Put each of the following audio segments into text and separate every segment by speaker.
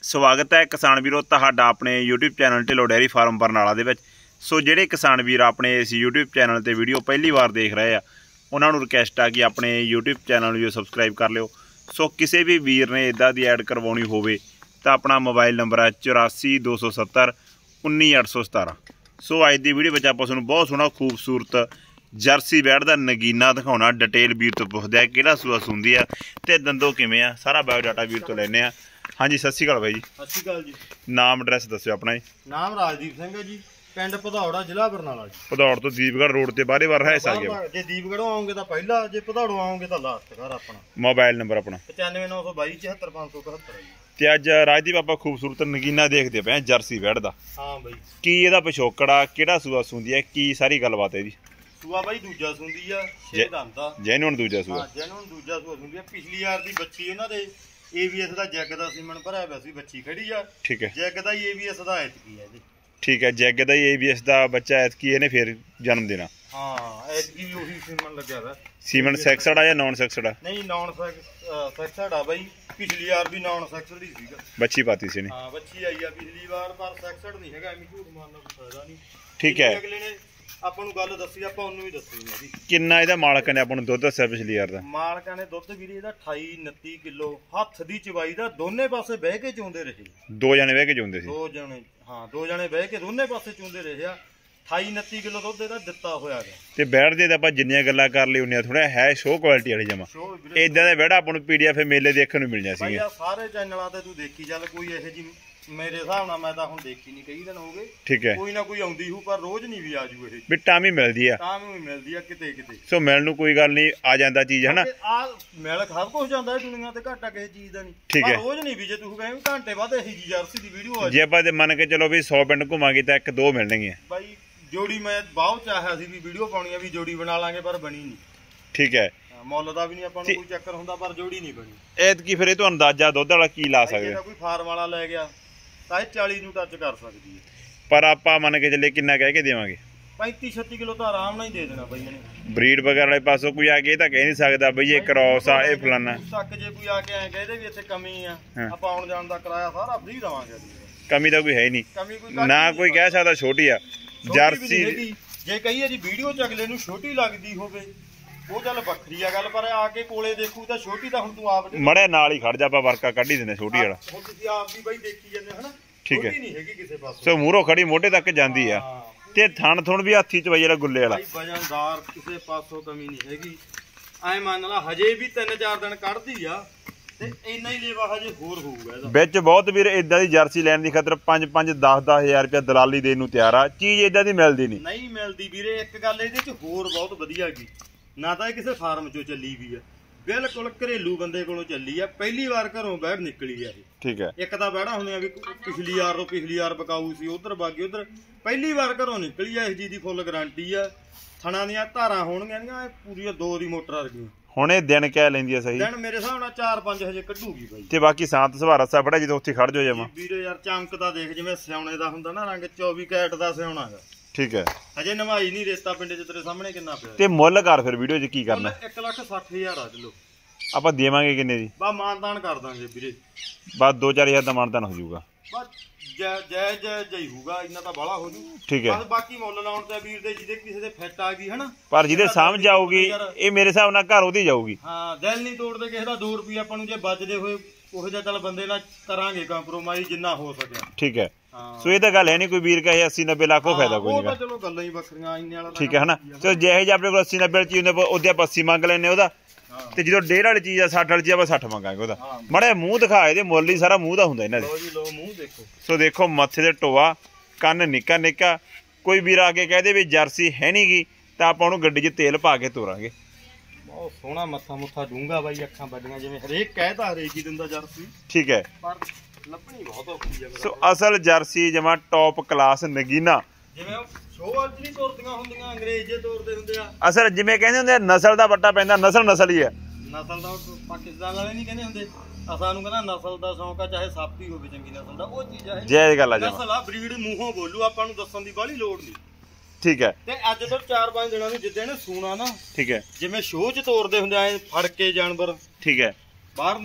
Speaker 1: ਸਵਾਗਤ ਹੈ ਕਿਸਾਨ ਵੀਰੋ ਤੁਹਾਡਾ ਆਪਣੇ YouTube channel Dhillon dairy farm Barnala ਦੇ ਵਿੱਚ। ਸੋ ਜਿਹੜੇ ਕਿਸਾਨ ਵੀਰ ਆਪਣੇ ਇਸ YouTube ਚੈਨਲ ਤੇ ਵੀਡੀਓ ਪਹਿਲੀ ਵਾਰ ਦੇਖ ਰਹੇ ਆ ਉਹਨਾਂ ਨੂੰ ਰਿਕਵੈਸਟ ਆ ਕਿ ਆਪਣੇ YouTube ਚੈਨਲ ਨੂੰ ਸਬਸਕ੍ਰਾਈਬ ਕਰ ਲਿਓ। ਸੋ ਕਿਸੇ ਵੀ ਵੀਰ ਨੇ ਇਦਾਂ ਦੀ ਐਡ ਕਰਵਾਉਣੀ ਹੋਵੇ ਤਾਂ ਆਪਣਾ ਮੋਬਾਈਲ ਨੰਬਰ ਹੈ 84 270 19817। ਸੋ ਅੱਜ ਦੀ ਵੀਡੀਓ ਵਿੱਚ ਆਪਾਂ ਤੁਹਾਨੂੰ ਬਹੁਤ ਸੋਹਣਾ ਖੂਬਸੂਰਤ ਜਰਸੀ ਬੈੜ ਦਾ ਨਗੀਨਾ ਦਿਖਾਉਣਾ। डिटेल ਵੀਰ ਤੋਂ ਪੁੱਛਦੇ ਆ ਕਿਹੜਾ ਸੂਆ ਸੁੰਦੀ ਆ ਤੇ ਦੰਦੋਂ ਕਿਵੇਂ ਆ, ਸਾਰਾ ਬਾਇਓਡਾਟਾ ਵੀਰ ਤੋਂ ਲੈਣੇ ਆ। हाँ जी सत श्री अकाल भाई जी।
Speaker 2: सत श्री अकाल जी।
Speaker 1: नाम एड्रैस दस्यो अपना जी।
Speaker 2: नाम राजदीप सिंह है जी, पिंड भदौड़ जिला बरनाला जी।
Speaker 1: भदौड़ तो दीपगढ़ रोड ते बारे बार है आ गया।
Speaker 2: जे दीपगढ़ों आओगे तो पहला, जे भदौड़ों आओगे तो लास्ट घर अपना।
Speaker 1: मोबाइल नंबर अपना
Speaker 2: 9592 74571 जी।
Speaker 1: ते अज राजदीप आपां खूबसूरत नगीना देखते पे जर्सी बैड दा।
Speaker 2: हां भाई
Speaker 1: की एदा पिछोकड़ा किहड़ा सूआ सुंदी है, की सारी गलबात है जी।
Speaker 2: सूआ भाई दूजा सुंदी आ, 6 दंद आ।
Speaker 1: जेन्युइन दूजा सूआ।
Speaker 2: हां जेन्युइन दूजा सूआ सुंदी आ। पिछली यार दी बच्ची ਉਹਨਾਂ ਦੇ ABS ਦਾ ਜੈਗ ਦਾ ਸੀਮਨ ਭਰਿਆ ਹੋਇਆ ਸੀ, ਬੱਚੀ ਖੜੀ ਆ।
Speaker 1: ठीक है
Speaker 2: ਜੈਗ ਦਾ ABS ਦਾ ਐਤਕੀ ਹੈ ਜੀ।
Speaker 1: ठीक है जैग ਦਾ ABS ਦਾ ਬੱਚਾ ਐਤਕੀ ਇਹਨੇ ਫਿਰ ਜਨਮ ਦੇਣਾ।
Speaker 2: ਹਾਂ ਐਤਕੀ ਵੀ ਉਹੀ ਸੀਮਨ ਲੱਗਿਆ ਹੋਇਆ।
Speaker 1: ਸੀਮਨ ਸੈਕਸਡ ਆ ਜਾਂ ਨੌਨ ਸੈਕਸਡ ਆ?
Speaker 2: ਨਹੀਂ ਨੌਨ ਸੈਕਸਡ ਆ ਬਾਈ। ਪਿਛਲੀ ਵਾਰ ਵੀ ਨੌਨ ਸੈਕਸਡ ਹੀ ਸੀਗਾ,
Speaker 1: ਬੱਚੀ ਪਾਤੀ ਸੀ ਨੇ।
Speaker 2: ਹਾਂ ਬੱਚੀ ਆਈ ਆ ਪਿਛਲੀ ਵਾਰ, ਪਰ ਸੈਕਸਡ ਨਹੀਂ ਹੈਗਾ, ਐਵੇਂ ਝੂਠ ਮਾਰਨਾ ਕੋਈ ਫਾਇਦਾ ਨਹੀਂ।
Speaker 1: ठीक है
Speaker 2: ਅਗਲੇ ਨੇ ਆਪਾਂ ਨੂੰ ਗੱਲ ਦੱਸੀ, ਆਪਾਂ ਉਹਨੂੰ ਵੀ ਦੱਸੀ ਹੈ ਜੀ।
Speaker 1: ਕਿੰਨਾ ਇਹਦਾ ਮਾਲਕ ਨੇ ਆਪਾਂ ਨੂੰ ਦੁੱਧ ਦੱਸਿਆ ਪਿਛਲੀ ਵਾਰ ਦਾ?
Speaker 2: ਮਾਲਕਾਂ ਨੇ ਦੁੱਧ ਵੀਰੇ ਇਹਦਾ 28-29 ਕਿਲੋ ਹੱਥ ਦੀ ਚਵਾਈ ਦਾ, ਦੋਨੇ ਪਾਸੇ ਬਹਿ ਕੇ ਚੋਂਦੇ ਰਹੇ।
Speaker 1: ਦੋ ਜਣੇ ਬਹਿ ਕੇ ਚੋਂਦੇ ਸੀ?
Speaker 2: ਦੋ ਜਣੇ, ਹਾਂ ਦੋ ਜਣੇ ਬਹਿ ਕੇ ਦੋਨੇ ਪਾਸੇ ਚੋਂਦੇ ਰਹੇ ਆ। 28-29 ਕਿਲੋ ਦੁੱਧ ਇਹਦਾ ਦਿੱਤਾ ਹੋਇਆ ਹੈ। ਤੇ
Speaker 1: ਬੈੜ ਦੇ ਆਪਾਂ ਜਿੰਨੀਆਂ ਗੱਲਾਂ ਕਰ ਲਈ ਉਹਨੀਆਂ ਥੋੜਾ ਹੈ ਸ਼ੋਅ ਕੁਆਲਿਟੀ ਵਾਲੀ ਜਮਾ। ਇਦਾਂ ਦਾ ਬੈੜ ਆਪਾਂ ਨੂੰ PDF ਮੇਲੇ ਦੇਖਣ ਨੂੰ ਮਿਲ ਜਾ ਸੀ।
Speaker 2: ਸਾਰੇ ਚੈਨਲਾਂ ਤੇ ਤੂੰ ਦੇਖੀ ਚੱਲ, ਕੋਈ ਇਹੋ ਜੀ ਮੇਰੇ ਹਿਸਾਬ ਨਾਲ ਮੈਂ ਤਾਂ ਹੁਣ ਦੇਖੀ ਨਹੀਂ, ਕਈ ਦਿਨ ਹੋ ਗਏ।
Speaker 1: ਠੀਕ ਹੈ
Speaker 2: ਕੋਈ ਨਾ ਕੋਈ ਆਉਂਦੀ ਹੂ, ਪਰ ਰੋਜ਼ ਨਹੀਂ ਵੀ ਆਜੂ ਇਹ
Speaker 1: ਵੀ ਟਾਮੀ ਮਿਲਦੀ ਆ।
Speaker 2: ਟਾਮੀ ਮਿਲਦੀ ਆ ਕਿਤੇ ਕਿਤੇ।
Speaker 1: ਸੋ ਮਿਲਣ ਨੂੰ ਕੋਈ ਗੱਲ ਨਹੀਂ, ਆ ਜਾਂਦਾ ਚੀਜ਼ ਹੈ ਨਾ।
Speaker 2: ਆ ਮਿਲ ਸਭ ਕੁਝ ਜਾਂਦਾ ਹੈ ਦੁਨੀਆ ਤੇ, ਘਾਟਾ ਕਿਸੇ ਚੀਜ਼ ਦਾ ਨਹੀਂ।
Speaker 1: ਠੀਕ ਹੈ
Speaker 2: ਰੋਜ਼ ਨਹੀਂ ਵੀ ਜੇ ਤੂੰ ਕਹੇ ਘੰਟੇ ਬਾਅਦ ਇਹੀ ਜੀ ਜਰਸੀ ਦੀ ਵੀਡੀਓ ਆ
Speaker 1: ਜੇ ਆਪਾਂ ਮੰਨ ਕੇ ਚਲੋ ਵੀ 100 ਪਿੰਡ ਘੁੰਮਾਂਗੇ ਤਾਂ 1-2 ਮਿਲਣਗੀਆਂ
Speaker 2: ਬਾਈ। ਜੋੜੀ ਮੈਂ ਬਹੁਤ ਚਾਹਿਆ ਸੀ ਵੀ ਵੀਡੀਓ ਪਾਉਣੀ ਆ, ਵੀ ਜੋੜੀ ਬਣਾ ਲਾਂਗੇ, ਪਰ ਬਣੀ ਨਹੀਂ।
Speaker 1: ਠੀਕ ਹੈ
Speaker 2: ਮੁੱਲ ਦਾ ਵੀ ਨਹੀਂ ਆਪਾਂ ਨੂੰ ਕੋਈ ਚੱਕਰ ਹੁੰਦਾ, ਪਰ ਜੋੜੀ ਨਹੀਂ ਬਣੀ।
Speaker 1: ਐਤਕੀ ਫਿਰ ਇਹ ਤੋਂ ਅੰਦਾਜ਼ਾ ਦੁੱਧ ਵਾਲਾ ਕੀ ਲਾ ਸਕਦੇ?
Speaker 2: ਕੋਈ ਫਾਰਮ ਵਾਲਾ ਲੈ ਗਿਆ ਤਾਂ ਇਹ 40 ਨੂੰ ਟੱਚ ਕਰ ਸਕਦੀ ਹੈ,
Speaker 1: ਪਰ ਆਪਾਂ ਮੰਨ ਕੇ ਚੱਲੇ ਕਿੰਨਾ ਕਹਿ ਕੇ ਦੇਵਾਂਗੇ?
Speaker 2: 35-36 ਕਿਲੋ ਤਾਂ ਆਰਾਮ ਨਾਲ ਹੀ ਦੇ ਦੇਣਾ ਬਈ ਇਹਨੇ।
Speaker 1: ਬਰੀਡ ਵਗੈਰਾ ਵਾਲੇ ਪਾਸੋਂ ਕੋਈ ਆ ਕੇ ਇਹ ਤਾਂ ਕਹਿ ਨਹੀਂ ਸਕਦਾ ਬਈ ਇਹ ਕ੍ਰੋਸ ਆ, ਇਹ ਫਲਾਨਾ
Speaker 2: ਤੱਕ। ਜੇ ਕੋਈ ਆ ਕੇ ਐਂ ਕਹਦੇ ਵੀ ਇੱਥੇ ਕਮੀ ਆ, ਆਪਾਂ ਆਉਣ ਜਾਣ ਦਾ ਕਿਰਾਇਆ ਸਾਰਾ ਫ੍ਰੀ ਦੇਵਾਂਗੇ।
Speaker 1: ਕਮੀ ਤਾਂ ਕੋਈ ਹੈ ਹੀ ਨਹੀਂ,
Speaker 2: ਕਮੀ ਕੋਈ
Speaker 1: ਨਾ ਕੋਈ ਕਹਿ ਸਕਦਾ ਛੋਟੀ ਆ ਜਰਸੀ।
Speaker 2: ਜੇ ਕਹੀਏ ਜੀ ਵੀਡੀਓ ਚ ਅਗਲੇ ਨੂੰ ਛੋਟੀ ਲੱਗਦੀ ਹੋਵੇ ਉਹ ਚੱਲ ਵੱਖਰੀ ਆ ਗੱਲ, ਪਰ ਆ ਕੇ ਕੋਲੇ ਦੇਖੂ ਤਾਂ ਛੋਟੀ ਤਾਂ ਹੁਣ ਤੂੰ ਆਪ
Speaker 1: ਮੜੇ ਨਾਲ ਹੀ ਖੜ ਜਾ, ਆਪਾਂ ਵਰਕਾ ਕੱਢ ਹੀ ਦਿੰਦੇ ਛੋਟੀ ਵਾਲਾ।
Speaker 2: ਹੁਣ ਤੁਸੀਂ ਆਪ ਵੀ ਬਾਈ ਦੇਖੀ ਜਾਂਦੇ ਹਨਾ।
Speaker 1: ਠੀਕ ਹੈ
Speaker 2: ਨਹੀਂ ਹੈਗੀ ਕਿਸੇ ਪਾਸੋਂ।
Speaker 1: ਸੋ ਮੂਹਰੋਂ ਖੜੀ ਮੋਢੇ ਤੱਕ ਜਾਂਦੀ ਆ, ਤੇ ਥਣ ਥੁਣ ਵੀ ਹੱਥੀ ਚਵਾਈ ਵਾਲਾ ਗੁੱਲੇ ਵਾਲਾ।
Speaker 2: ਵਜਨਦਾਰ ਕਿਸੇ ਪਾਸੋਂ ਕਮੀ ਨਹੀਂ ਹੈਗੀ। ਐ ਮੰਨ ਲਾ ਹਜੇ ਵੀ 3-4 ਦਿਨ ਕੱਢਦੀ ਆ ਤੇ ਇੰਨਾ ਹੀ ਲੇਵਾ ਹਜੇ ਹੋਰ ਹੋਊਗਾ ਇਹਦਾ। ਵਿੱਚ
Speaker 1: ਬਹੁਤ ਵੀਰ ਇਦਾਂ ਦੀ ਜਰਸੀ ਲੈਣ ਦੀ ਖਾਤਰ 5-5 10-10 ਹਜ਼ਾਰ ਰੁਪਇਆ ਦਲਾਲੀ ਦੇਣ ਨੂੰ ਤਿਆਰ ਆ। ਚੀਜ਼ ਇਦਾਂ ਦੀ ਮਿਲਦੀ ਨਹੀਂ
Speaker 2: ਮਿਲਦੀ ਵੀਰੇ। ਇੱਕ ਗੱਲ ਇਹਦੇ ਚ ਹੋਰ ਬਹੁਤ ਵਧੀਆ ਗਈ, ਨਾ ਤਾਂ ਇਹ ਕਿਸੇ ਫਾਰਮ ਚੋਂ ਚੱਲੀ ਵੀ ਆ, ਬਿਲਕੁਲ ਘਰੇਲੂ ਬੰਦੇ ਕੋਲੋਂ ਚੱਲੀ ਆ। ਪਹਿਲੀ ਵਾਰ ਘਰੋਂ ਬੈੜ ਨਿਕਲੀ ਆ ਇਹ। ਠੀਕ ਹੈ। ਇੱਕ ਤਾਂ ਬੈੜਾ ਹੁੰਦੀਆਂ ਵੀ ਪਿਛਲੀ ਵਾਰ ਬਕਾਊ ਸੀ, ਉਧਰ ਬਾਗੀ ਉਧਰ। ਪਹਿਲੀ ਵਾਰ ਘਰੋਂ ਨਿਕਲੀ ਆ, ਇਸ ਚੀਜ਼ ਦੀ ਫੁੱਲ ਗਾਰੰਟੀ ਆ। ਥਣਾ ਦੀਆਂ ਧਾਰਾਂ ਹੋਣਗੀਆਂ ਪੂਰੀਆਂ 2 ਦੀ ਮੋਟਰ ਵਰਗੀਆਂ। ਹੁਣ ਇਹ ਦਿਨ ਕਹਿ ਲੈਂਦੀ ਆ ਸਹੀ? ਦਿਨ ਮੇਰੇ ਹਿਸਾਬ ਨਾਲ 4-5 ਹਜੇ ਕੱਢੂਗੀ ਬਾਈ। ਤੇ ਬਾਕੀ ਸਾਂਤ ਸੁਭਾਅ ਰਸਾ ਬੜਾ ਜਦੋਂ ਉੱਥੇ ਖੜ ਜੋ ਜਾਵਾਂ ਵੀਰੇ ਯਾਰ। ਚਮਕ ਤਾਂ ਦੇਖ ਜਿਵੇਂ ਸਿਆਉਣੇ ਦਾ ਹੁੰਦਾ ਨਾ ਰੰਗ, 24 ਕੈਰਟ ਦਾ ਸਿਆਉਣਾ ਹੈਗਾ। ਠੀਕ ਹੈ। ਹਜੇ ਨਵਾਈ ਨਹੀਂ, ਰੇਤਾ ਪਿੰਡੇ ਚ ਤੇਰੇ ਸਾਹਮਣੇ ਕਿੰਨਾ ਪਿਆ। ਤੇ ਮੁੱਲ ਕਰ ਫਿਰ ਵੀਡੀਓ 'ਚ ਕੀ ਕਰਨਾ? 1,60,000 ਆ ਚਲੋ। ਆਪਾਂ ਦੇਵਾਂਗੇ ਕਿੰਨੇ ਦੀ? ਬਸ ਮਾਨਤਾਨ ਕਰ ਦਾਂਗੇ ਵੀਰੇ, ਬਸ 2-4 ਹਜ਼ਾਰ ਦਾ ਮਾਨਤਾਨ ਹੋ ਜਾਊਗਾ। ਬਸ ਜੈ ਹੋਊਗਾ, ਇੰਨਾ ਤਾਂ ਬਾਹਲਾ ਹੋ ਜੂ। ਠੀਕ ਹੈ। ਬਾਕੀ ਮੁੱਲ ਲਾਉਣ ਤੇ ਵੀਰ ਦੇ ਜਿਹਦੇ ਕਿਸੇ ਦੇ ਫਿੱਟ ਆ ਗਈ ਹਨਾ, ਪਰ ਜਿਹਦੇ ਸਮਝ ਆਊਗੀ ਇਹ ਮੇਰੇ ਹਿਸਾਬ ਨਾਲ ਘਰ ਉਹਦੀ ਜਾਊਗੀ। ਹਾਂ ਦਿਲ ਨਹੀਂ ਤੋੜਦੇ ਕਿਸੇ ਦਾ। 2 ਰੁਪਏ ਆਪਾਂ ਨੂੰ ਜੇ ਬਚਦੇ ਹੋਏ ਉਹੋ ਜਿਹਾ ਚੱਲ ਬੰਦੇ ਨਾਲ ਕਰਾਂਗੇ ਕੰਪਰੋਮਾਈਜ਼ ਜਿੰਨਾ ਹੋ ਸਕਿਆ। ਠੀਕ ਹੈ। ਸੋ ਇਹ ਤਾਂ ਗੱਲ ਹੈ ਨਹੀਂ ਕੋਈ ਵੀਰ ਕਹੇ 80-90 ਲੱਖ ਉਹ ਫਾਇਦਾ ਕੋਈ ਨਹੀਂ। ਚਲੋ ਗੱਲਾਂ ਹੀ ਵੱਖਰੀਆਂ ਇੰਨੇ ਵਾਲਾ। ਠੀਕ ਹੈ ਹਨਾ। ਚਲੋ ਜਿਹੇ ਜਿਹੇ ਆਪਣੇ ਕੋਲ 80-90 ਚੀਜ਼ ਹੁੰਦੇ ਉਹਦੇ ਆਪਾਂ 80 ਮੰਗ ਲੈਨੇ ਉਹਦਾ, ਤੇ ਜਦੋਂ 1.5 ਵਾਲੀ ਚੀਜ਼ ਆ 60 ਵਾਲੀ ਚੀਜ਼ ਆਪਾਂ 60 ਮੰਗਾਂਗੇ ਉਹਦਾ। ਮੜੇ ਮੂੰਹ ਦਿਖਾ ਇਹਦੇ, ਮੁੱਲ ਹੀ ਸਾਰਾ ਮੂੰਹ ਦਾ ਹੁੰਦਾ ਇਹਨਾਂ ਦੇ। ਲੋ ਮੂੰਹ ਦੇਖੋ। ਸੋ ਦੇਖੋ ਮੱਥੇ ਤੇ ਟੋਆ, ਕੰਨ ਨਿੱਕਾ ਨਿੱਕਾ। ਕੋਈ ਵੀਰ ਆ ਕੇ ਕਹਦੇ ਵੀ ਜਰਸੀ ਹੈ ਨੀ ਗੀ ਤਾਂ ਆਪਾਂ ਉਹਨੂੰ ਗੱਡੀ 'ਚ ਤੇਲ ਪਾ ਕੇ ਤੋਰਾਂਗੇ। ਬਹੁਤ ਸੋਹਣਾ ਮੱਥਾ ਮੁੱਥਾ ਡੂੰਗਾ ਬਾਈ, ਅੱਖਾਂ ਵੱਡੀਆਂ ਜਿਵੇਂ ਹਰੇਕ ਕਹਿਦਾ ਹਰੇਕ ਹੀ ਦਿੰਦਾ ਜਰਸੀ। ਠੀਕ ਹੈ। ਪਰ ਲੱਭਣੀ ਬਹੁਤ ਔਖੀ ਆ। ਸੋ ਅਸਲ ਜਰਸੀ ਜਮਾ ਟੌਪ ਕਲਾਸ ਨਗੀਨਾ, ਜਿਵੇਂ ਸ਼ੋਅ ਵਾਲੀ ਨਹੀਂ ਤੋਰਦੀਆਂ ਹੁੰਦੀਆਂ, ਅੰਗਰੇਜ਼ ਜੇ ਤੋਰਦੇ ਹੁੰਦੇ ਆ। ਅਸਲ ਜਿਵੇਂ ਕਹਿੰਦੇ ਹੁੰਦੇ ਨਸਲ ਦਾ ਵੱਟਾ ਪੈਂਦਾ, ਨਸਲ ਹੀ ਹੈ। ਨਸਲ ਦਾ ਪਾਕਿਸਤਾਨ ਵਾਲੇ ਨਹੀਂ ਕਹਿੰਦੇ ਹੁੰਦੇ, ਸਾਨੂੰ ਕਹਿੰਦਾ ਨਸਲ ਦਾ ਸ਼ੌਂਕ ਆ, ਚਾਹੇ ਸੱਪ ਹੀ ਹੋਵੇ ਚੰਗੀ ਨਸਲ ਦਾ। ਉਹ ਚੀਜ਼ ਹੈ ਜੈ ਗੱਲ ਆ। ਨਸਲ ਆ, ਬਰੀਡ ਮੂੰਹੋਂ ਬੋਲੂ, ਆਪਾਂ ਨੂੰ ਦੱਸਣ ਦੀ ਬਾਹਲੀ ਲੋੜ ਨਹੀਂ। ਠੀਕ ਹੈ। ਤੇ ਅੱਜ ਤੋਂ 4-5 ਦਿਨਾਂ ਨੂੰ ਜਿੱਦਾਂ ਇਹਨੇ ਸੂਣਾ ਨਾ, ਠੀਕ ਹੈ, ਜਿਵੇਂ ਸ਼ੋਅ 'ਚ ਤੋਰਦੇ ਹੁੰਦੇ ਐ ਫੜ ਕੇ ਜਾਨਵਰ, ਠੀਕ ਹੈ, ਬਾਹਰਲੇ,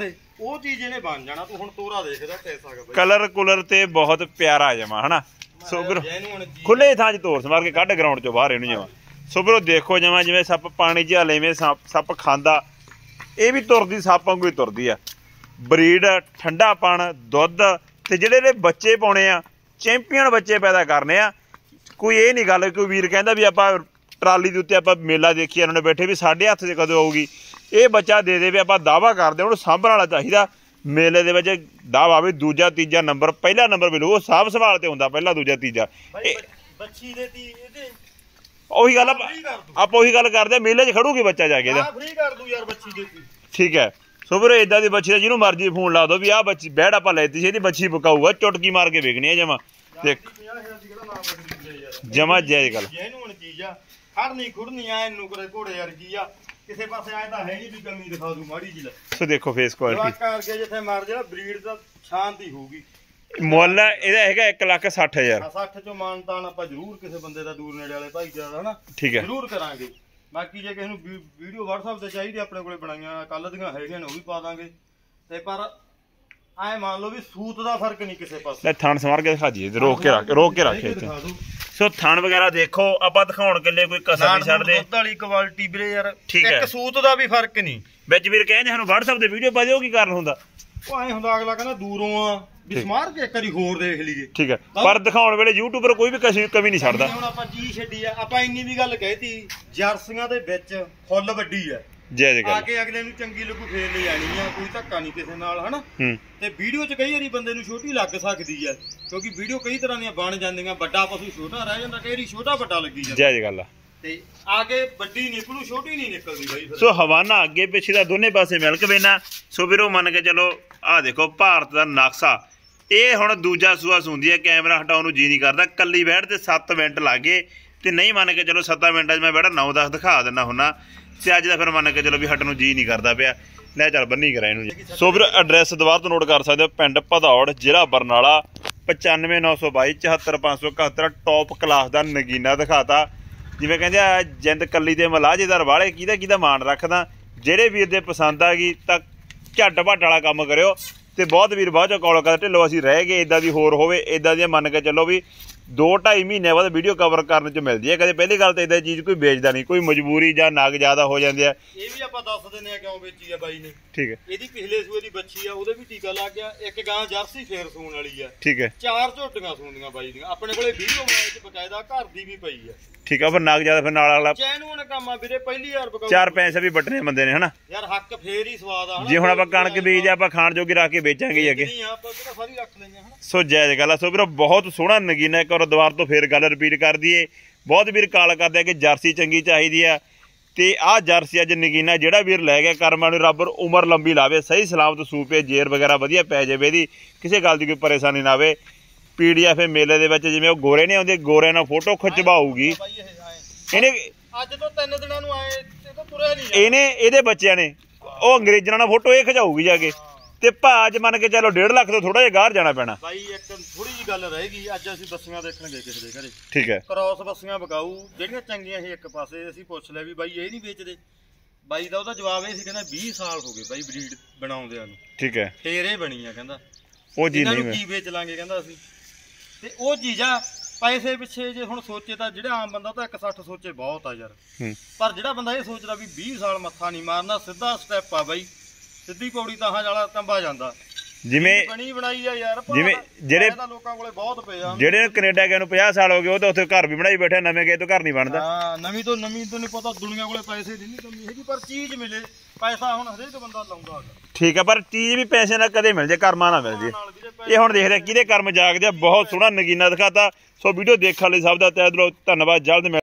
Speaker 2: ਉਹ ਚੀਜ਼ ਇਹਨੇ ਬਣ ਜਾਣਾ। ਤੂੰ ਹੁਣ ਤੋਰਾ ਦੇਖਦਾ ਕੈਸਾ ਹੈਗਾ ਬਾਈ,
Speaker 1: ਕਲਰ ਕੁਲਰ ਤੇ ਬਹੁਤ ਪਿਆਰਾ ਜਮਾ ਹਨਾ। ਸੋ ਵੀਰੋ ਖੁੱਲੇ ਥਾਂ 'ਚ ਤੋਰ ਸਮਾਰ ਕੇ ਕੱਢ ਗਰਾਊਂਡ 'ਚੋਂ ਬਾਹਰ ਇਹਨੂੰ ਜਮਾ। ਸੋ ਵੀਰੋ ਦੇਖੋ ਜਮਾ ਜਿਵੇਂ ਸੱਪ ਪਾਣੀ 'ਚ ਹਲੇਵੇਂ ਸੱਪ ਖਾਂਦਾ, ਇਹ ਵੀ ਤੁਰਦੀ ਸੱਪ ਵਾਂਗੂ ਹੀ ਤੁਰਦੀ ਆ। ਬਰੀਡ, ਠੰਡਾਪਣ, ਦੁੱਧ ਤੇ ਜਿਹੜੇ ਇਹਦੇ ਬੱਚੇ ਪਾਉਣੇ ਆ ਚੈਂਪੀਅਨ ਬੱਚੇ ਪੈਦਾ ਕਰਨੇ ਆ। ਕੋਈ ਇਹ ਨਹੀਂ ਗੱਲ ਕੋਈ ਵੀਰ ਕਹਿੰਦਾ ਵੀ ਆਪਾਂ ਟਰਾਲੀ ਦੇ ਉੱਤੇ ਆਪਾਂ ਮੇਲਾ ਦੇਖੀ ਇਹਨਾਂ ਨੇ ਬੈਠੇ ਵੀ ਸਾਡੇ ਹੱਥ 'ਚ ਕਦੋਂ ਆਊਗੀ। ਇਹ ਬੱਚਾ ਦੇ ਦੇਵੇ ਆਪਾਂ ਦਾਵਾ ਕਰਦੇ ਉਹਨੂੰ ਸਾਂਭਣ ਵਾਲਾ ਚਾਹੀਦਾ। ਮੇਲੇ ਦੇ ਵਿੱਚ ਦਾਵਾ ਵੀ ਦੂਜਾ ਤੀਜਾ ਨੰਬਰ, ਪਹਿਲਾ ਨੰਬਰ ਮਿਲੂ। ਉਹ ਸਾਂਭ ਸੰਭਾਲ ਤੇ ਹੁੰਦਾ ਪਹਿਲਾ ਦੂਜਾ ਤੀਜਾ।
Speaker 2: ਬੱਚੀ ਦੇ ਤੀ ਇਹਦੇ
Speaker 1: ਉਹੀ ਗੱਲ ਆਪਾਂ ਉਹੀ ਗੱਲ ਕਰਦੇ ਮੇਲੇ 'ਚ ਖੜੂਗੀ ਬੱਚਾ ਜਾ ਕੇ ਇਹਦਾ
Speaker 2: ਫ੍ਰੀ ਕਰ ਦੂ ਯਾਰ ਬੱਚੀ ਦੇ ਤੀ।
Speaker 1: ਠੀਕ ਹੈ। ਸੋ ਵੀਰੇ ਇਦਾਂ ਦੀ ਬੱਚੀ ਦਾ ਜਿਹਨੂੰ ਮਰਜ਼ੀ ਫੋਨ ਲਾ ਦੋ ਵੀ ਆਹ ਬੱਚੀ ਬੈੜ ਆਪਾਂ ਲੈਤੀ ਸੀ, ਇਹਦੀ ਬੱਚੀ ਪਕਾਊਗਾ, ਚੁਟਕੀ ਮਾਰ ਕੇ ਵੇਖਣੀ ਆ ਜਮਾ। ਦੇਖ ਜਮਾ ਜਾਇਜ਼ ਗੱਲ
Speaker 2: ਜੈਨੂਨ ਚੀਜ਼ ਆ, ਖੜਨੀ ਖੁੜਨੀ ਆ ਇਹਨੂੰ ਕਰੇ ਘੋੜੇ ਵਰਗੀ ਆ, ਕਿਸੇ ਪਾਸੇ ਆਏ ਤਾਂ ਹੈ ਨਹੀਂ ਵੀ ਕਮੀ ਦਿਖਾ ਦੂ ਮਾੜੀ ਜਿਹੀ।
Speaker 1: ਸੋ ਦੇਖੋ ਫੇਸ ਕੁਆਲਿਟੀ
Speaker 2: ਕਰਕੇ ਜਿੱਥੇ ਮਰ ਜਿਹੜਾ ਬਰੀਡ ਦਾ ਸ਼ਾਂਤੀ ਹੋਊਗੀ।
Speaker 1: ਮੁੱਲ ਇਹਦਾ ਹੈਗਾ 1,60,000।
Speaker 2: 60 ਚੋਂ ਮਾਨਤਾਨ ਆਪਾਂ ਜ਼ਰੂਰ ਕਿਸੇ ਬੰਦੇ ਦਾ ਦੂਰ ਨੇੜੇ ਵਾਲੇ ਭਾਈਚਾਰਾ ਹਨਾ
Speaker 1: ਠੀਕ ਹੈ
Speaker 2: ਜ਼ਰੂਰ ਕਰਾਂਗੇ। ਬਾਕੀ ਜੇ ਕਿਸੇ ਨੂੰ ਵੀਡੀਓ WhatsApp ਤੇ ਚਾਹੀਦੀ ਆਪਣੇ ਕੋਲੇ ਬਣਾਈਆਂ ਕੱਲ ਦੀਆਂ ਹੈਗੀਆਂ ਨੇ ਉਹ ਵੀ ਪਾ ਦਾਂਗੇ। ਤੇ ਪਰ ਐ ਮੰਨ ਲਓ ਵੀ ਸੂਤ ਦਾ ਫਰਕ ਨਹੀਂ ਕਿਸੇ ਪਾਸੇ।
Speaker 1: ਲੈ ਥਣ ਸਮਾਰ ਕੇ ਦਿਖਾ ਦਈਏ, ਰੋਕ ਕੇ ਰੱਖੇ ਇੱਥੇ। ਸੋ ਥਣ ਵਗੈਰਾ ਦੇਖੋ ਆਪਾਂ ਦਿਖਾਉਣ ਕੱਲੇ ਕੋਈ ਕਸਰ ਨਹੀਂ ਛੱਡਦੇ।
Speaker 2: ਦੁੱਧ ਵਾਲੀ ਕੁਆਲਿਟੀ ਵੀਰੇ ਯਾਰ
Speaker 1: ਠੀਕ ਹੈ।
Speaker 2: ਇੱਕ ਸੂਤ ਦਾ ਵੀ ਫਰਕ ਨਹੀਂ।
Speaker 1: ਵਿੱਚ ਵੀਰ ਕਹਿੰਦੇ ਸਾਨੂੰ WhatsApp ਤੇ ਵੀਡੀਓ ਪਾ ਦਿਓ, ਕੀ ਕਾਰਨ ਹੁੰਦਾ?
Speaker 2: ਉਹ ਐ ਹੁੰਦਾ ਅਗਲਾ ਕਹਿੰਦਾ ਦੂਰੋਂ ਆ ਵੀ ਸਮਾਰ ਕੇ ਇੱਕ ਵਾਰੀ ਹੋਰ ਦੇਖ ਲਈਏ।
Speaker 1: ਠੀਕ ਹੈ, ਪਰ ਦਿਖਾਉਣ ਵੇਲੇ YouTuber ਕੋਈ ਵੀ ਕਮੀ ਨਹੀਂ ਛੱਡਦਾ।
Speaker 2: ਹੁਣ ਆਪਾਂ ਚੀਜ਼ ਛੱਡੀ ਆ, ਆਪਾਂ ਇੰਨੀ ਵੀ ਗੱਲ ਕਹਿਤੀ ਜਰਸੀਆਂ ਦੇ ਵਿੱਚ ਫੁੱਲ ਵੱਡੀ ਆ।
Speaker 1: ਜੈ
Speaker 2: ਆ ਕੇ ਅਗਲੇ ਨੂੰ ਚੰਗੀ ਲੱਗੂ ਫੇਰ ਲੈ ਜਾਣੀ ਆ, ਕੋਈ ਧੱਕਾ ਨਹੀਂ ਕਿਸੇ ਨਾਲ ਹਨਾ। ਤੇ ਵੀਡੀਓ 'ਚ ਕਈ ਵਾਰੀ ਬੰਦੇ ਨੂੰ ਛੋਟੀ ਲੱਗ ਸਕਦੀ ਆ, ਕਿਉਂਕਿ ਵੀਡੀਓ ਕਈ ਤਰ੍ਹਾਂ ਦੀਆਂ ਬਣ ਜਾਂਦੀਆਂ। ਵੱਡਾ ਪਸ਼ੂ ਛੋਟਾ ਰਹਿ ਜਾਂਦਾ, ਕਈ ਵਾਰੀ ਛੋਟਾ ਵੱਡਾ ਲੱਗੀ ਜਾਂਦਾ।
Speaker 1: ਜੈ ਗੱਲ ਆ।
Speaker 2: ਤੇ ਆ ਕੇ ਵੱਡੀ ਨਿਕਲੂ, ਛੋਟੀ ਨਹੀਂ ਨਿਕਲਦੀ ਬਾਈ।
Speaker 1: ਸੋ ਹਵਾਨਾ ਅੱਗੇ ਪਿੱਛੇ ਦਾ ਦੋਨੇ ਪਾਸੇ ਮਿਲਕ ਵੇਨਾ। ਸੋ ਵੀਰੋ ਮੰਨ ਕੇ ਚਲੋ ਆਹ ਦੇਖੋ ਭਾਰਤ ਦਾ ਨਕਸ਼ਾ। ਇਹ ਹੁਣ ਦੂਜਾ ਸੂਆ ਸੁੰਦੀ ਹੈ, ਕੈਮਰਾ ਹਟਾਉਣ ਨੂੰ ਜੀ ਨਹੀਂ ਕਰਦਾ। ਕੱਲੀ ਬੈਠ ਤੇ 7 ਮਿੰਟ ਲੱਗੇ ਤੇ ਨਹੀਂ ਮੰਨ ਕੇ ਚਲੋ 7 ਮਿੰਟਾਂ 'ਚ ਮੈਂ ਬੈਠਾ 9-10 ਦਿਖਾ ਦਿੰਦਾ ਹੁੰਨਾ। ਤੇ ਅੱਜ ਦਾ ਫਿਰ ਮੰਨ ਕੇ ਚਲੋ ਵੀ ਹਟਣ ਨੂੰ ਜੀ ਨਹੀਂ ਕਰਦਾ ਪਿਆ। ਲੈ ਚੱਲ ਬੰਨੀ ਕਰਾਂ ਇਹਨੂੰ। ਸੋ ਵੀਰ ਐਡਰੈਸ ਦੁਬਾਰਾ ਤੋਂ ਨੋਟ ਕਰ ਸਕਦੇ ਹੋ, ਪਿੰਡ ਭਦੌੜ, ਜ਼ਿਲ੍ਹਾ ਬਰਨਾਲਾ। 9592 74571 ਟੌਪ ਕਲਾਸ ਦਾ ਨਗੀਨਾ ਦਿਖਾਤਾ। ਜਿਵੇਂ ਕਹਿੰਦੇ ਆ ਜਿੰਦ ਕੱਲੀ ਤੇ ਮਲਾਜੇਦਾਰ ਵਾਲੇ ਕਿਹਦਾ ਮਾਣ ਰੱਖਦਾ। ਜਿਹੜੇ ਵੀਰ ਦੇ ਪਸੰਦ ਆ ਗਈ ਤਾਂ ਝੱਟ ਭੱਟ ਵਾਲਾ ਕੰਮ ਕਰਿਓ। ਤੇ ਬਹੁਤ ਵੀਰ ਬਾਅਦ ਚੋਂ ਕਾਲ ਕਰਦੇ ਢਿੱਲੋਂ ਅਸੀਂ ਰਹਿ ਗਏ, ਇਦਾਂ ਦੀ ਹੋਰ ਹੋਵੇ ਇਦਾਂ ਦੀਆਂ ਮੰਨ ਕੇ ਚੱਲੋ ਵੀ 2-2.5 ਮਹੀਨਿਆਂ ਬਾਅਦ ਵੀਡੀਓ ਕਵਰ ਕਰਨ 'ਚ ਮਿਲਦੀ ਹੈ। ਕਦੇ ਪਹਿਲੀ ਗੱਲ ਤਾਂ ਇਦਾਂ ਚੀਜ਼ ਕੋਈ ਵੇਚਦਾ ਨਹੀਂ, ਕੋਈ ਮਜਬੂਰੀ ਜਾਂ ਨਗ ਜ਼ਿਆਦਾ ਹੋ ਜਾਂਦੇ ਆ।
Speaker 2: ਇਹ ਵੀ ਆਪਾਂ ਦੱਸ ਦਿੰਦੇ ਆ ਕਿਉਂ ਵੇਚੀ ਆ ਬਾਈ ਨੇ।
Speaker 1: ਠੀਕ ਹੈ।
Speaker 2: ਇਹਦੀ ਪਿਛਲੇ ਸੂਏ ਦੀ ਬੱਚੀ ਆ, ਉਹਦੇ ਵੀ ਟੀਕਾ ਲੱਗ ਗਿਆ। ਇੱਕ ਗਾਂ ਜਰਸੀ ਫੇਰ ਸੂਣ ਵਾਲੀ ਆ।
Speaker 1: ਠੀਕ ਹੈ।
Speaker 2: 4 ਝੋਟੀਆਂ ਸੂਣਦੀਆਂ ਬਾਈ ਦੀਆਂ। ਆਪਣੇ ਕੋਲੇ ਵੀਡੀਓ ਬਣਾਈ ਚ ਬਕਾਇਦਾ ਘਰ ਦੀ ਵੀ ਪਈ ਆ।
Speaker 1: ਠੀਕ ਆ, ਫਿਰ ਨਗ ਜ਼ਿਆਦਾ ਫਿਰ ਨਾਲ ਵਾਲਾ
Speaker 2: ਜੈਨੂਨ ਕੰਮ ਆ ਵੀਰੇ। ਪਹਿਲੀ ਵਾਰ ਬਕਾਉ
Speaker 1: 4 ਪੈਸੇ ਵੀ ਵੱਟਣੇ ਬੰਦੇ ਨੇ ਹਨਾ
Speaker 2: ਯਾਰ, ਹੱਕ ਫੇਰ ਹੀ ਸਵਾਦ ਆ।
Speaker 1: ਜੇ ਹੁਣ ਆਪਾਂ ਕਣਕ ਬੀਜ ਆਪਾਂ ਖਾਣ ਜੋਗੀ ਰੱਖ ਕੇ ਵੇਚਾਂਗੇ ਅੱਗੇ।
Speaker 2: ਆਪਾਂ ਕਿਹੜਾ ਸਾਰੀ ਰੱਖ ਲਈਆਂ ਹਨਾ।
Speaker 1: ਸੋ ਜਾਇਜ਼ ਗੱਲ ਆ। ਸੋ ਵੀਰੋ ਬਹੁਤ ਸੋਹਣਾ ਨਗੀਨਾ। ਇੱਕ ਵਾਰ ਦੁਬਾਰਾ ਤੋਂ ਫੇਰ ਗੱਲ ਰਿਪੀਟ ਕਰ ਦਈਏ, ਬਹੁਤ ਵੀਰ ਕਾਲ ਕਰਦੇ ਆ ਕਿ ਜਰਸੀ ਚੰਗੀ ਚਾਹੀਦੀ ਆ। ਤੇ ਆਹ ਜਰਸੀ ਅੱਜ ਨਗੀਨਾ ਜਿਹੜਾ ਵੀਰ ਲੈ ਗਿਆ ਕਰਮਾਂ ਨੂੰ ਰੱਬ ਉਮਰ ਲੰਬੀ ਲਾਵੇ, ਸਹੀ ਸਲਾਮਤ ਸੂਪੇ ਜੇਰ ਵਗੈਰਾ ਵਧੀਆ ਪੈ ਜਾਵੇ, ਇਹਦੀ ਕਿਸੇ ਗੱਲ ਦੀ ਕੋਈ ਪਰੇਸ਼ਾਨੀ ਨਾ ਆਵੇ। PDF ਮੇਲੇ ਦੇ ਵਿੱਚ ਜਿਵੇਂ ਉਹ ਗੋਰੇ ਨਹੀਂ ਆਉਂਦੇ, ਗੋਰਿਆਂ ਨਾਲ ਫੋਟੋ ਖਿਚਵਾਊਗੀ ਇਹਨੇ।
Speaker 2: ਅੱਜ ਤੋਂ 3 ਦਿਨਾਂ ਨੂੰ ਆਏ ਤੇ ਤਾਂ ਤੁਰਿਆ ਨਹੀਂ
Speaker 1: ਇਹਨੇ, ਇਹਦੇ ਬੱਚਿਆਂ ਨੇ ਉਹ ਅੰਗਰੇਜ਼ਾਂ ਨਾਲ ਫੋਟੋ ਇਹ ਖਿਚਾਊਗੀ ਜਾ ਕੇ। ਤੇ ਭਾਜ ਮੰਨ ਕੇ ਚਲੋ 1.5 ਲੱਖ ਤੋਂ ਥੋੜਾ ਜਿਹਾ ਗਾਹਰ ਜਾਣਾ ਪੈਣਾ
Speaker 2: ਬਾਈ। ਇੱਕ ਥੋੜੀ ਜਿਹੀ ਗੱਲ ਰਹਿ ਗਈ, ਅੱਜ ਅਸੀਂ ਬੱਸੀਆਂ ਦੇਖਣ ਗਏ ਕਿਸੇ ਦੇ ਘਰੇ।
Speaker 1: ਠੀਕ ਹੈ।
Speaker 2: ਕ੍ਰਾਸ ਬੱਸੀਆਂ ਵਿਕਾਊ ਜਿਹੜੀਆਂ ਚੰਗੀਆਂ ਸੀ ਇੱਕ ਪਾਸੇ। ਅਸੀਂ ਪੁੱਛ ਲਿਆ ਵੀ ਬਾਈ ਇਹ ਨਹੀਂ ਵੇਚਦੇ। ਬਾਈ ਦਾ ਉਹਦਾ ਜਵਾਬ ਇਹ ਸੀ, ਕਹਿੰਦਾ 20 ਸਾਲ ਹੋ ਗਏ ਬਾਈ ਬਰੀਡ ਬਣਾਉਂਦਿਆਂ ਨੂੰ। ਠੀਕ ਹੈ। ਫੇਰ ਇਹ ਬਣੀ ਆ ਕਹਿੰਦਾ, ਉਹ ਜੀ ਨਹੀਂ ਕੀ ਵੇਚ ਲਾਂਗੇ ਕਹਿੰਦਾ ਅਸੀਂ। ਤੇ ਉਹ ਚੀਜ਼ਾਂ ਪੈਸੇ ਪਿੱਛੇ ਜੇ ਹੁਣ ਸੋਚੇ ਤਾਂ ਜਿਹੜਾ ਆਮ ਬੰਦਾ ਤਾਂ 160 ਸੋਚੇ ਬਹੁਤ ਆ ਯਾਰ। ਪਰ ਜਿਹੜਾ ਬੰਦਾ ਇਹ ਸੋਚਦਾ ਵੀ 20 ਸਾਲ ਮੱਥਾ ਨਹੀਂ ਮਾਰਨਾ, ਸਿੱਧਾ ਸਟੈਪ ਆ ਬਾਈ, ਸਿੱਧੀ ਪੌੜੀ ਤਾਂ ਵਾਲਾ ਤੰਬਾ ਜਾਂਦਾ। ਜਿਵੇਂ ਬਣੀ ਬਣਾਈ ਆ ਯਾਰ। ਜਿਵੇਂ ਜਿਹੜੇ ਲੋਕਾਂ ਕੋਲੇ ਬਹੁਤ ਪਏ ਆ,
Speaker 1: ਜਿਹੜੇ ਕੈਨੇਡਾ ਗਏ ਨੂੰ 50 ਸਾਲ ਹੋ ਗਏ, ਉਹ ਤਾਂ ਉੱਥੇ ਘਰ ਵੀ ਬਣਾਈ ਬੈਠੇ, ਨਵੇਂ ਗਏ ਤੋਂ ਘਰ ਨਹੀਂ ਬਣਦਾ।
Speaker 2: ਹਾਂ, ਨਵੀਂ ਤੋਂ ਨਹੀਂ ਪਤਾ ਦੁਨੀਆ ਕੋਲੇ ਪੈਸੇ ਦੀ ਨਹੀਂ ਕਮੀ ਹੈਗੀ, ਪਰ ਚੀਜ਼ ਮਿਲੇ। ਪੈਸਾ ਹੁਣ ਹਰੇਕ ਬੰਦਾ ਲਾਉਂਦਾ ਹੈਗਾ। ਠੀਕ ਆ, ਪਰ ਚੀਜ਼ ਵੀ ਪੈਸੇ ਨਾਲ ਕਦੇ ਮਿਲ ਜੇ, ਕਰਮਾਂ ਨਾਲ ਮਿਲ ਜੇ। ਇਹ ਹੁਣ ਦੇਖਦੇ ਕਿਹਦੇ ਕਰਮ ਜਾਗਦੇ ਆ। ਬਹੁਤ ਸੋਹਣਾ ਨਗੀਨਾ ਦਿਖਾਤਾ। ਸੋ ਵੀਡੀਓ ਦੇਖਣ ਲਈ ਸਭ ਦਾ ਤਹਿ ਦਿਲੋਂ ਧੰਨਵਾਦ। ਜਲਦ